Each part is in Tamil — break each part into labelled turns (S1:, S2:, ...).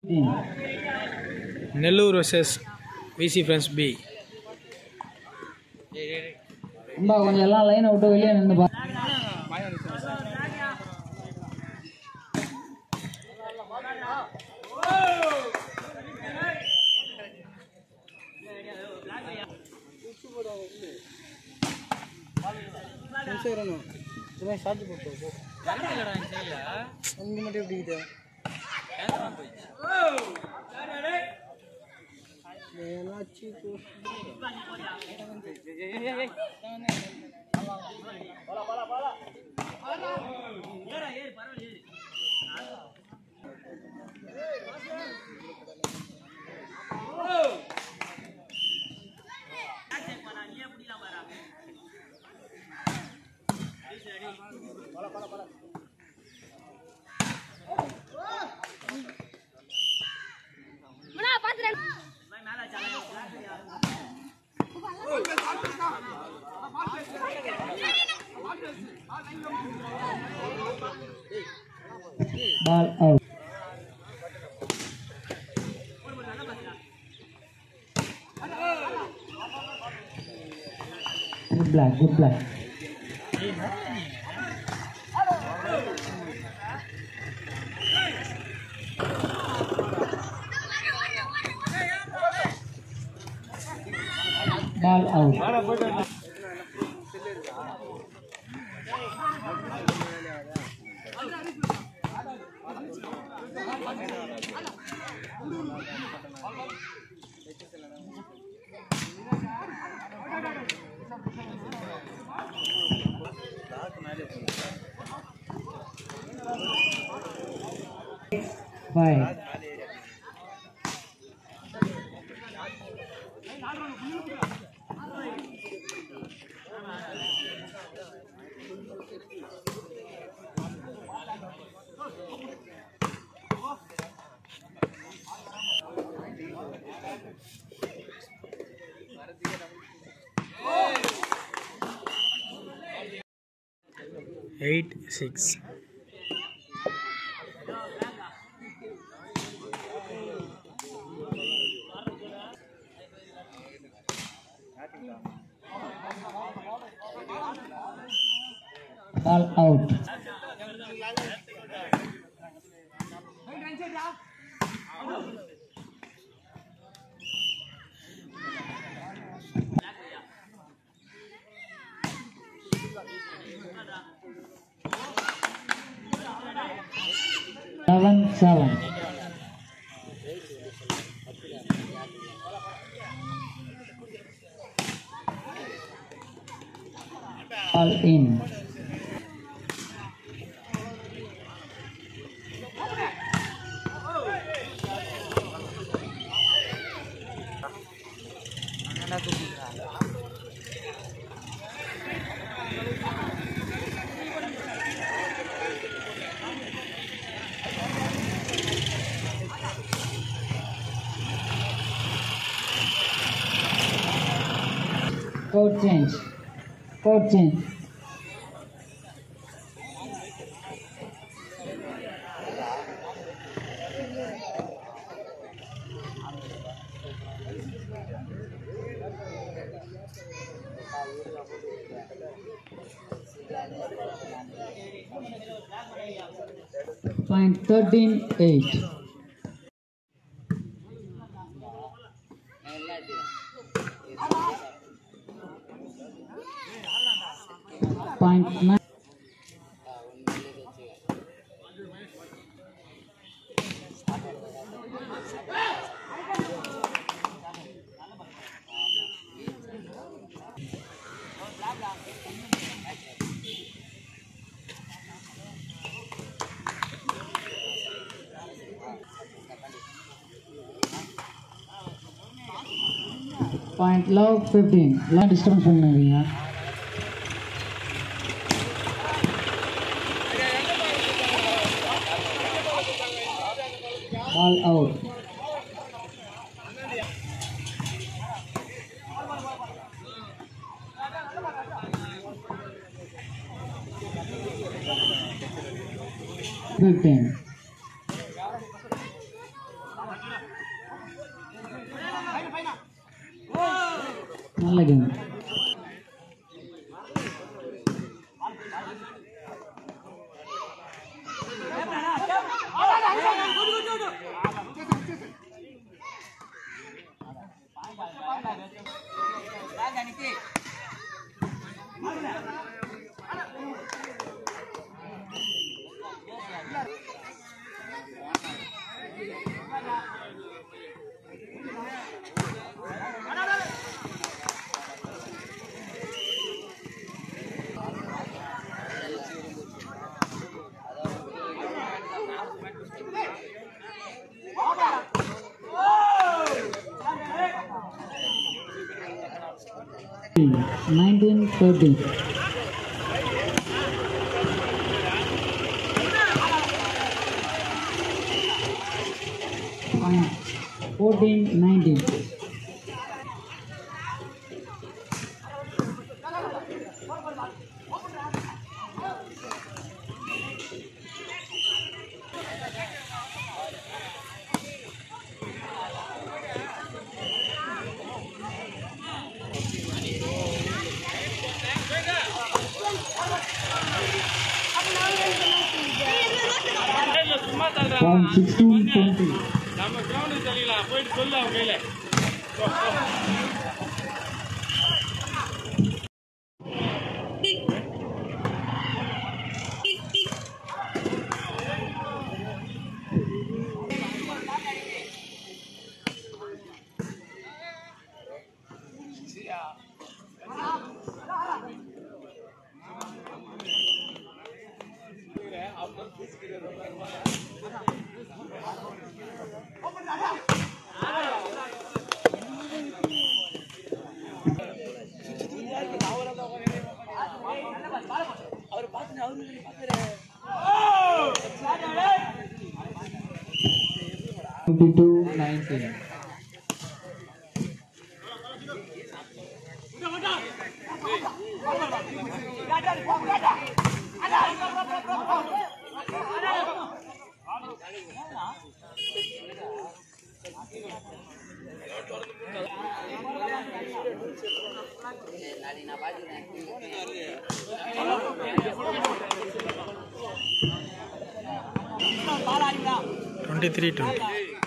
S1: Nellore vs VC Friends B.
S2: Amba கொஞ்சம் எல்லாம் லைனை விட்டு வெளியே நின்று பா.
S1: சார்ஜ் போட்டு அங்கே மட்டும் எப்படி இருக்குது
S2: Ball out. Good black, good black. Ball out. Five.
S1: Eight, 6.
S2: Ball out. Seven. All in. Code change. Code change. Point 13-8. Point 9. Point low 15. Long distance பண்ணுவீங்க. Ball out. நல்ல கேம். Nineteen 13. Point 14-19. Point 16-20.
S1: நம்ம கிரவுண்டுக்கு தெரியலாம் போயிட்டு சொல்லு அவங்க கையில. அவர் பார்த்து அவரு பார்த்துறேன்.
S2: 22-19.
S1: Three 20.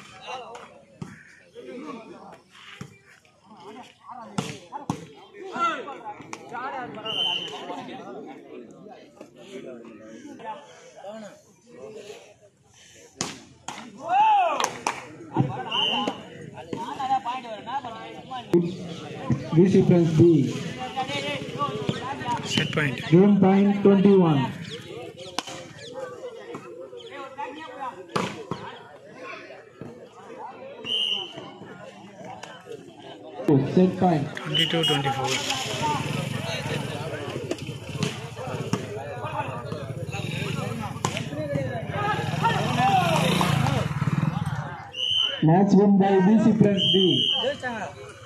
S2: VC Friends B.
S1: Set point.
S2: Game point 21. Set point
S1: 22-24.
S2: Match won by VC Friends B.